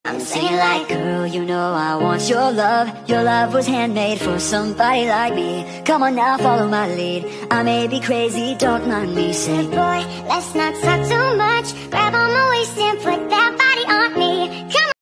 I'm singing like, girl, you know I want your love. Your love was handmade for somebody like me. Come on now, follow my lead. I may be crazy, don't mind me. Say, boy, let's not talk too